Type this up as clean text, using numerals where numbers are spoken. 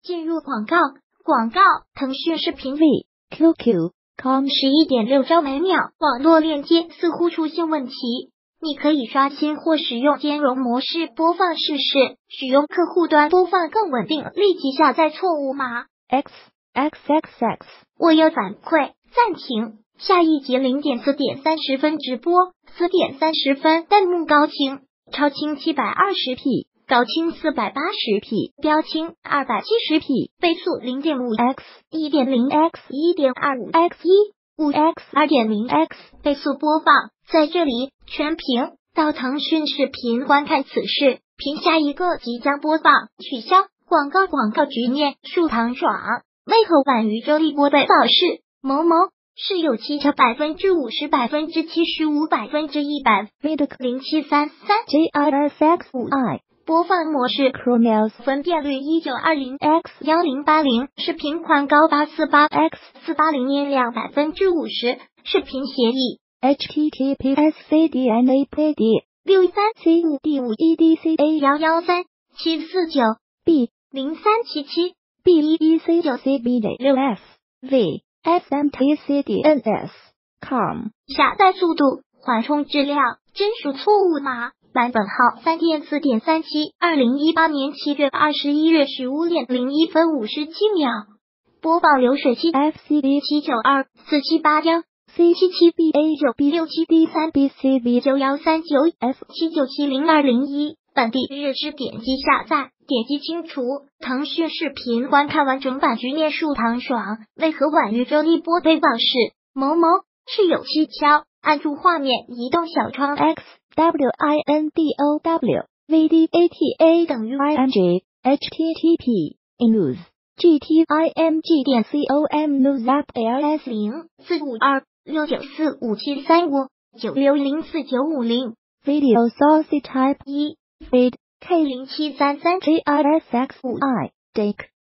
进入广告。腾讯视频 QQ.com 11.6兆每秒，网络链接似乎出现问题。你可以刷新或使用兼容模式播放试试，使用客户端播放更稳定。立即下载错误码。 XXXX 我要反馈，暂停。下一集4点30分直播，4点30分弹幕高清，超清720p，高清480p，标清270p，倍速0.5x 1.0x 1.25x 5x 2.0x 倍速播放。在这里全屏到腾讯视频观看此视频，下一个即将播放，取消广告局面。树堂爽，为何晚于周立波被保释？某某是有蹊跷50%、75%、100%。0733 JRSX5i 播放模式 Chromeos 分辨率1920x1080，视频宽高848x480，音量50%，视频协议。 https://cdnapd 63C5D5EDCA113 749 B0377 B1EC9CB6F V SMTCDNS com 下载速度，缓冲质量，真属错误码。版本号4点37 2018年7月21日15点01分57秒。播放流水器 FCD 7924781 C77B-A9B67D3BCB9139 F79702001。本地日志点击下载，点击清除。腾讯视频观看完整版局面。树堂爽，为何晚于周立波被保释？某某是有蹊跷。按住画面移动小窗 XWINDOW VDATA 等于 ING HTTP news GTIMG.com news app LS 045269457359604950 video source type 1 feed K0733 JRSX5i DIC